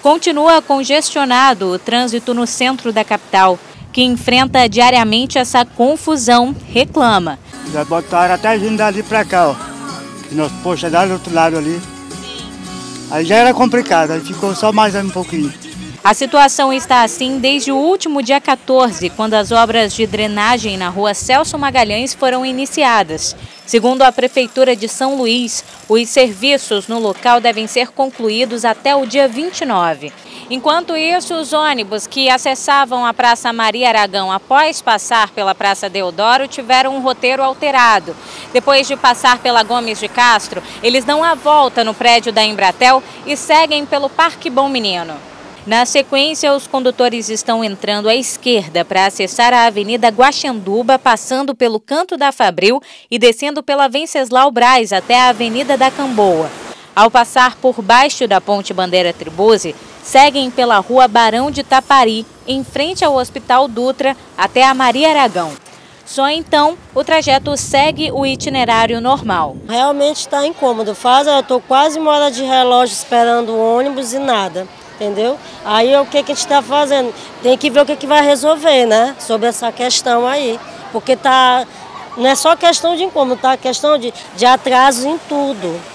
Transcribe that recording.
Continua congestionado o trânsito no centro da capital, que enfrenta diariamente essa confusão, reclama. Já botaram até vindo dali para cá, ó. E nosso posto é lá do outro lado ali. Aí já era complicado, aí ficou só mais um pouquinho. A situação está assim desde o último dia 14, quando as obras de drenagem na rua Celso Magalhães foram iniciadas. Segundo a Prefeitura de São Luís, os serviços no local devem ser concluídos até o dia 29. Enquanto isso, os ônibus que acessavam a Praça Maria Aragão após passar pela Praça Deodoro tiveram um roteiro alterado. Depois de passar pela Gomes de Castro, eles dão a volta no prédio da Embratel e seguem pelo Parque Bom Menino. Na sequência, os condutores estão entrando à esquerda para acessar a Avenida Guaxanduba, passando pelo Canto da Fabril e descendo pela Venceslau Braz até a Avenida da Camboa. Ao passar por baixo da Ponte Bandeira Tribuzzi, seguem pela Rua Barão de Tapari, em frente ao Hospital Dutra, até a Maria Aragão. Só então o trajeto segue o itinerário normal. Realmente está incômodo. Eu estou quase uma hora de relógio esperando o ônibus e nada. Entendeu? Aí o que a gente está fazendo? Tem que ver o que vai resolver, né? Sobre essa questão aí. Porque não é só questão de incômodo, tá? Questão de atraso em tudo.